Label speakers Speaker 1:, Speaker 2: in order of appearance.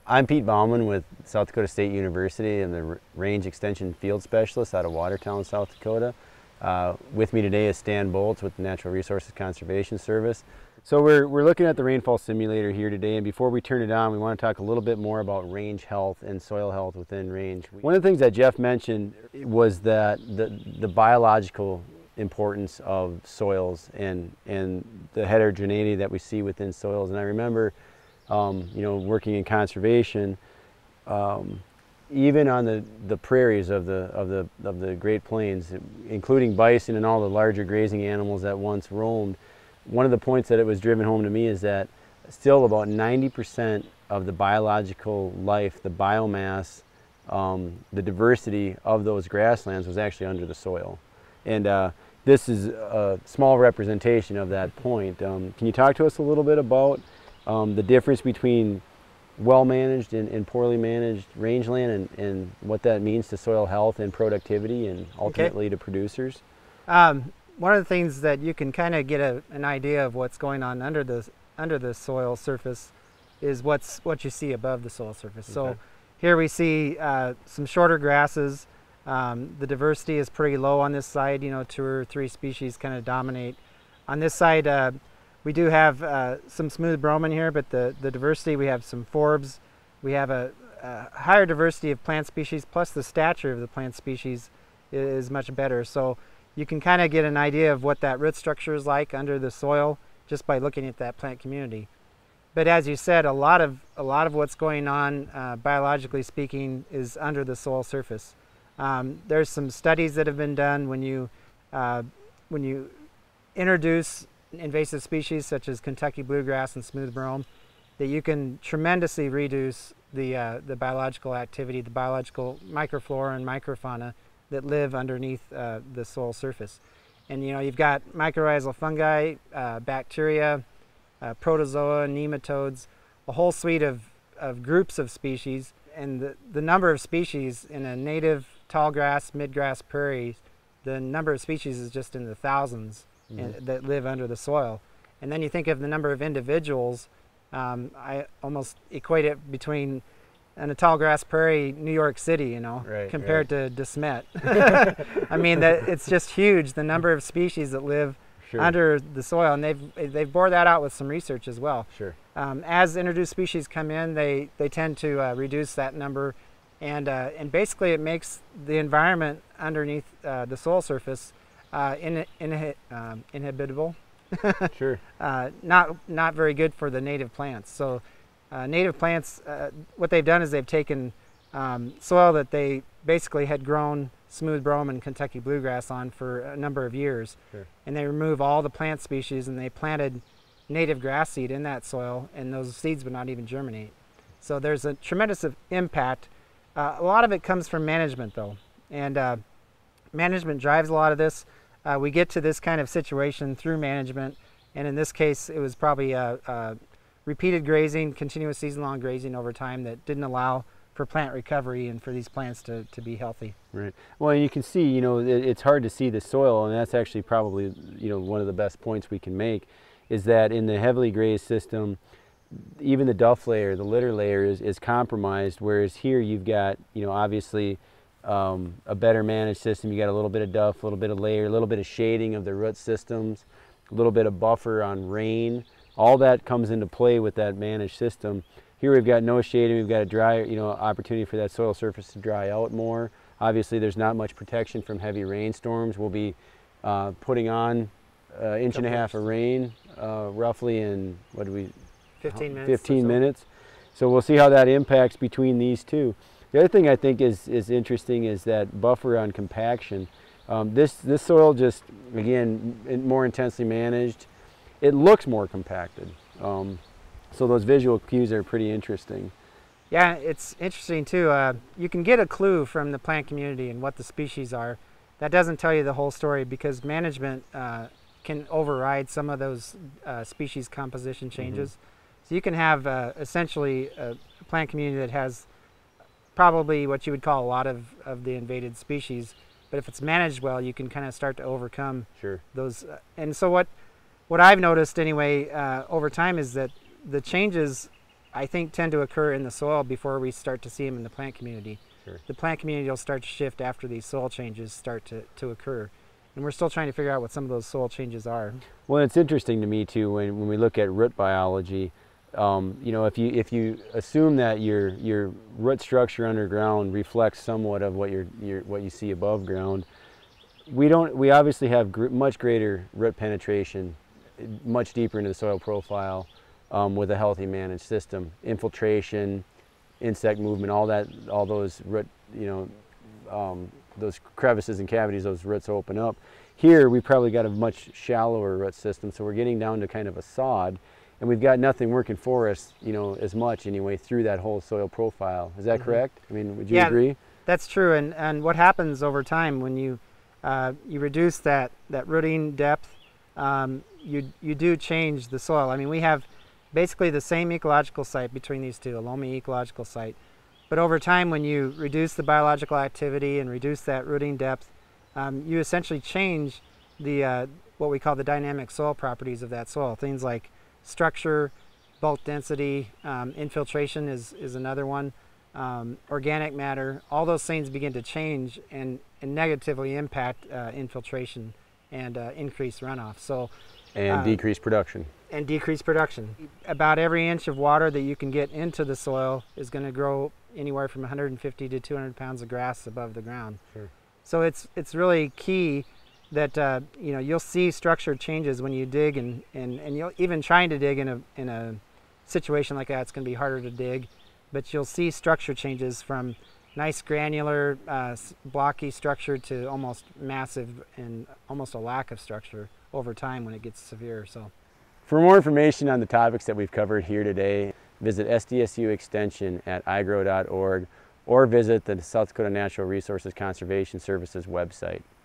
Speaker 1: I'm Pete Bauman with South Dakota State University and the Range Extension Field Specialist out of Watertown, South Dakota. With me today is Stan Boltz with the Natural Resources Conservation Service. So we're looking at the rainfall simulator here today, and before we turn it on, we want to talk a little bit more about range health and soil health within range. One of the things that Jeff mentioned was that the biological importance of soils and the heterogeneity that we see within soils. And I remember working in conservation, even on the prairies of the Great Plains, including bison and all the larger grazing animals that once roamed, one of the points that it was driven home to me is that still about 90% of the biological life, the biomass, the diversity of those grasslands was actually under the soil. And this is a small representation of that point. Can you talk to us a little bit about the difference between well-managed and poorly managed rangeland and what that means to soil health and productivity and ultimately to producers?
Speaker 2: One of the things that you can kind of get an idea of what's going on under the soil surface is what you see above the soil surface. Okay. So here we see some shorter grasses. The diversity is pretty low on this side. 2 or 3 species kind of dominate. On this side, we do have some smooth bromine here, but the diversity, we have some forbs. We have a higher diversity of plant species, plus the stature of the plant species is much better. So you can kind of get an idea of what that root structure is like under the soil just by looking at that plant community. But as you said, a lot of what's going on, biologically speaking, is under the soil surface. There's some studies that have been done when you introduce invasive species such as Kentucky bluegrass and smooth brome, that you can tremendously reduce the biological activity, the biological microflora and microfauna that live underneath the soil surface. And you've got mycorrhizal fungi, bacteria, protozoa, nematodes, a whole suite of groups of species. And the number of species in a native tallgrass, midgrass prairie, the number of species is just in the thousands that live under the soil. And then you think of the number of individuals, I almost equate it between in a tallgrass prairie, New York City, compared to De Smet. I mean, it's just huge, the number of species that live under the soil, and they've bore that out with some research as well. Sure. As introduced species come in, they tend to reduce that number, and basically it makes the environment underneath the soil surface inhabitable. Sure. Not very good for the native plants. So native plants, what they've done is they've taken soil that they basically had grown smooth brome and Kentucky bluegrass on for a number of years. Sure. And they remove all the plant species and they planted native grass seed in that soil, and those seeds would not even germinate. So there's a tremendous impact. A lot of it comes from management though, and management drives a lot of this. We get to this kind of situation through management, and in this case it was probably repeated grazing, continuous season-long grazing over time that didn't allow for plant recovery and for these plants to be healthy. Right.
Speaker 1: Well, you can see, it's hard to see the soil, and that's actually probably, one of the best points we can make, is that in the heavily grazed system, even the duff layer, the litter layer is compromised, whereas here you've got, obviously a better managed system. You got a little bit of duff, a little bit of layer, a little bit of shading of the root systems, a little bit of buffer on rain. All that comes into play with that managed system. Here we've got no shading, we've got a dry, opportunity for that soil surface to dry out more. Obviously there's not much protection from heavy rainstorms. We'll be putting on an inch and a half of rain roughly in,
Speaker 2: 15 minutes.
Speaker 1: 15 minutes. So we'll see how that impacts between these two. The other thing I think is interesting is that buffer on compaction. This soil just, again, more intensely managed. It looks more compacted. So those visual cues are pretty interesting.
Speaker 2: Yeah, it's interesting too. You can get a clue from the plant community and what the species are. That doesn't tell you the whole story because management can override some of those species composition changes. So you can have essentially a plant community that has probably what you would call a lot of the invaded species, but if it's managed well, you can kind of start to overcome those. And so what I've noticed anyway over time is that the changes I think tend to occur in the soil before we start to see them in the plant community.
Speaker 1: Sure.
Speaker 2: The plant community will start to shift after these soil changes start to occur. And we're still trying to figure out what some of those soil changes are.
Speaker 1: Well, it's interesting to me too when we look at root biology. You know, if you assume that your root structure underground reflects somewhat of what what you see above ground, we obviously have much greater root penetration, much deeper into the soil profile with a healthy managed system. Infiltration, insect movement, all those root, you know, those crevices and cavities, those roots open up. Here we probably got a much shallower root system, so we're getting down to kind of a sod, and we've got nothing working for us, you know, as much anyway through that whole soil profile. Is that correct? I mean, would you agree?
Speaker 2: That's true. And what happens over time when you reduce that rooting depth, you do change the soil. I mean, we have basically the same ecological site between these two, a loamy ecological site. But over time, when you reduce the biological activity and reduce that rooting depth, you essentially change the what we call the dynamic soil properties of that soil. Things like structure, bulk density, infiltration is another one, organic matter. All those things begin to change and negatively impact infiltration and increase runoff. So
Speaker 1: and decrease production.
Speaker 2: And decrease production. About every inch of water that you can get into the soil is going to grow anywhere from 150 to 200 pounds of grass above the ground.
Speaker 1: Sure.
Speaker 2: So it's really key that you know, you'll see structure changes when you dig, and you'll even trying to dig in a situation like that, it's going to be harder to dig, but you'll see structure changes from nice granular blocky structure to almost massive and almost a lack of structure over time when it gets severe. So
Speaker 1: for more information on the topics that we've covered here today, visit SDSU Extension at iGrow.org or visit the South Dakota Natural Resources Conservation Services website.